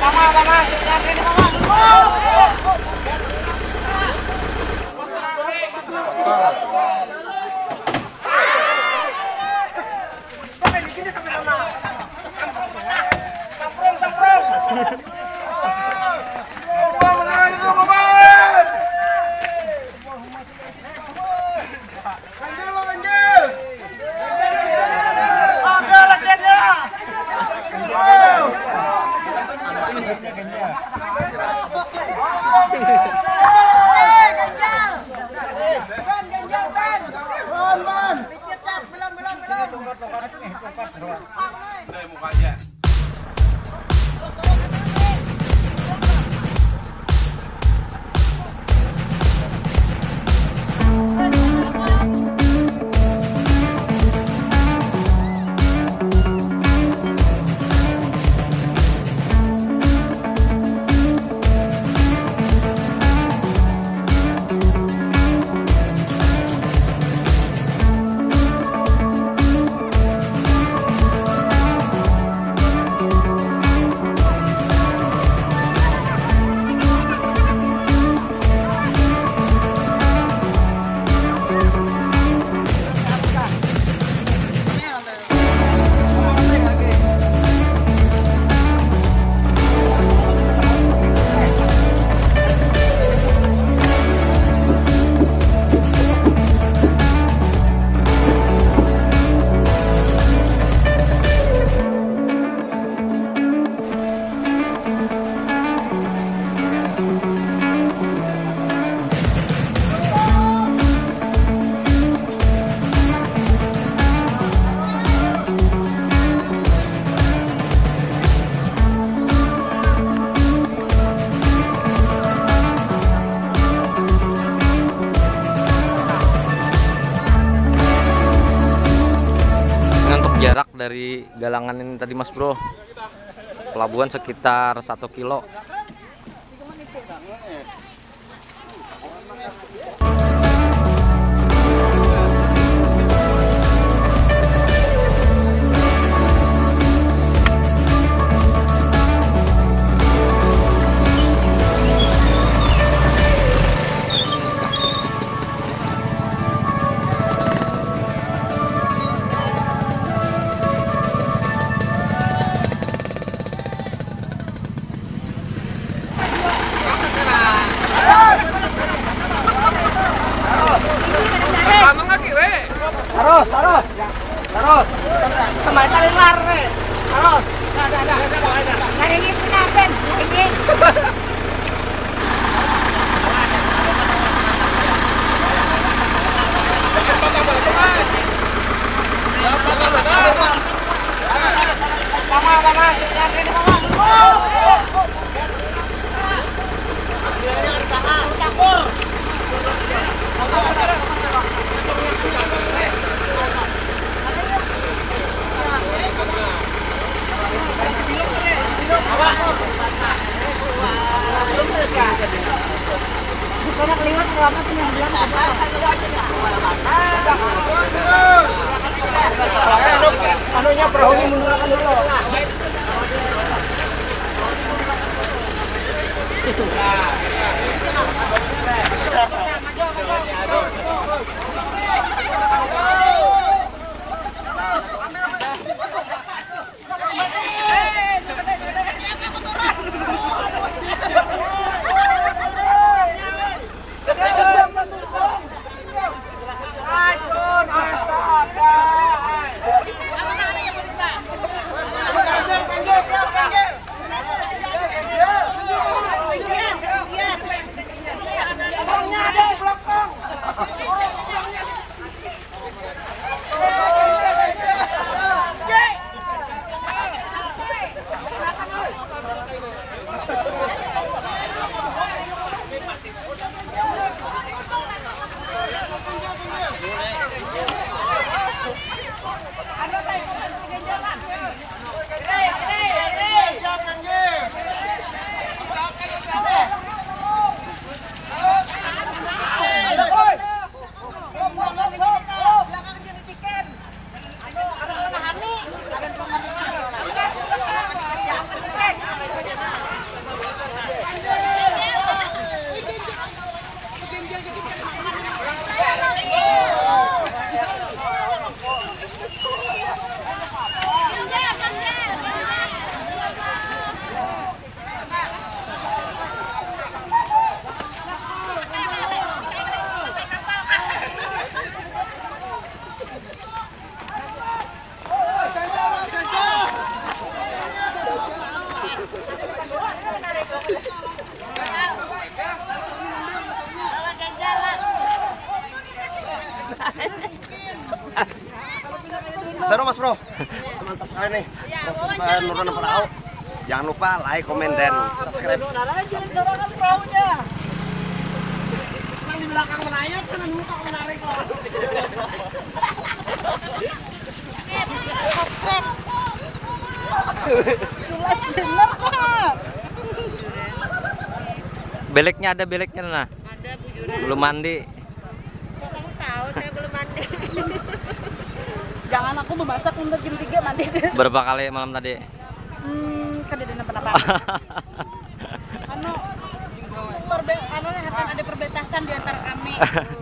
Jarak dari galangan ini tadi Mas Bro, pelabuhan sekitar 1 kilo. Terus. Kembali tarik lar, terus. Nah ini punya Ben, ini. Banyak lewat selamat yang bilang anunya perahunya menggunakan dulu. Seru Mas Bro, mantap sekali nih. Nurun Perahu. Jangan lupa like, komen, dan subscribe. Yang di belakang menayang, kan muka menarik loh. Subscribe. Jelas bener kok. Beleknya ada beleknya nah. Ada bujuran. Belum mandi. Kamu tahu saya belum mandi. Jangan aku memasak untuk jam 3 mandi. Berapa kali malam tadi? Kan tidak kenapa-napa. Anu akan ada perbatasan di antara kami.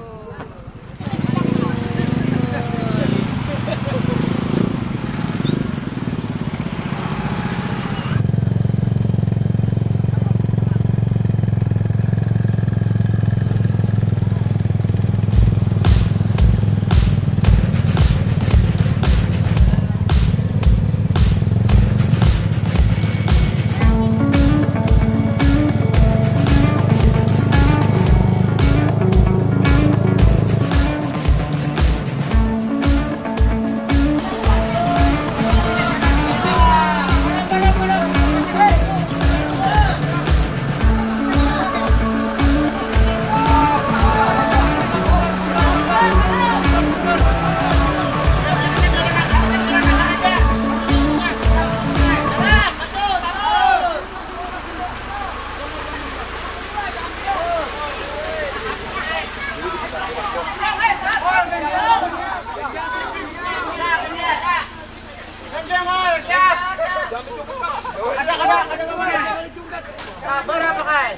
Berapa kai?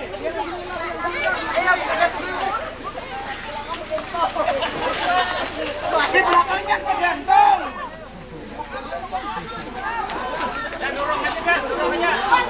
Di belakangnya kegendong. Dan dorong aja kan, dorong aja.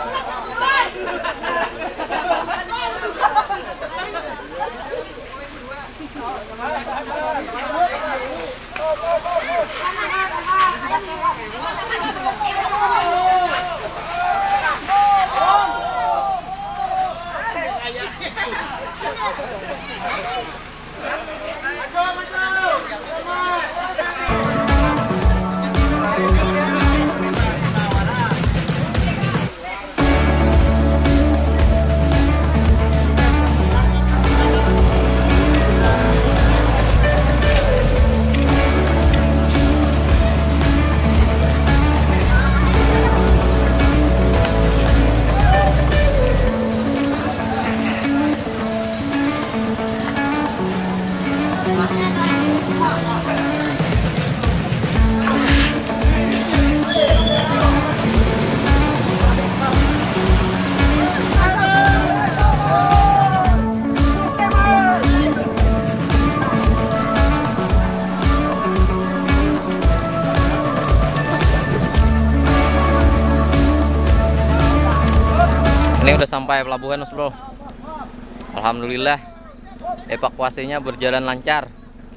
Ini udah sampai pelabuhan Mas Bro. Alhamdulillah evakuasinya berjalan lancar.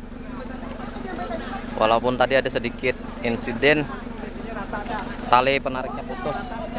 Walaupun tadi ada sedikit insiden tali penariknya putus.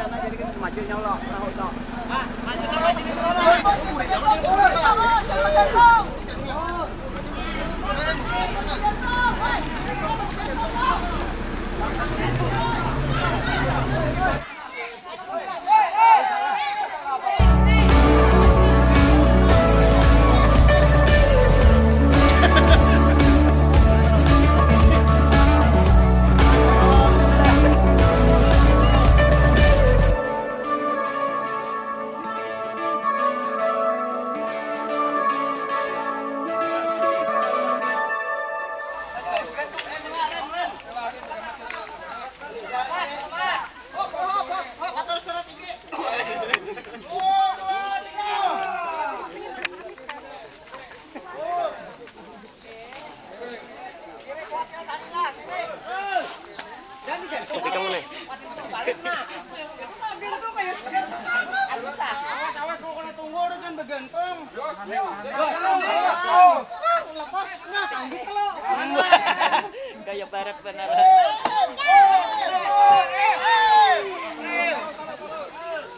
Kayak barat benar.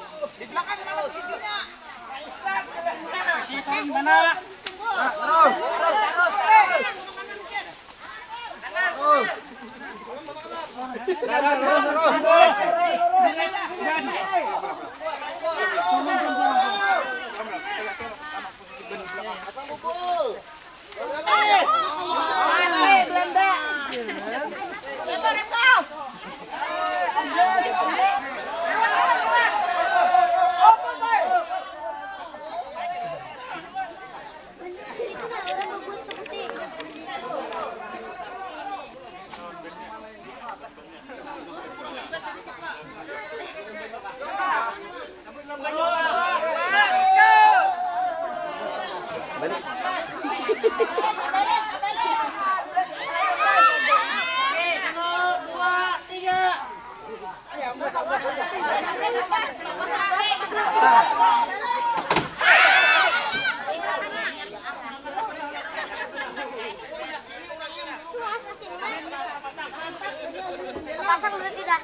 Pasang dulu tidak.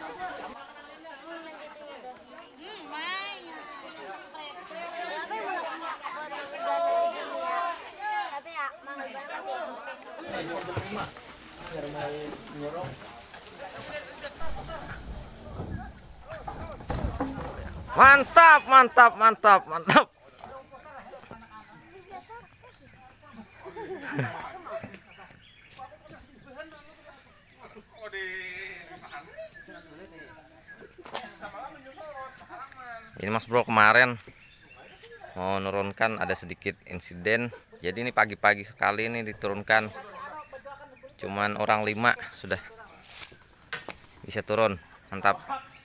Mantap, mantap, mantap, mantap. Ini Mas Bro kemarin mau nurunkan ada sedikit insiden. Jadi ini pagi-pagi sekali ini diturunkan. Cuman orang 5 sudah bisa turun. Mantap.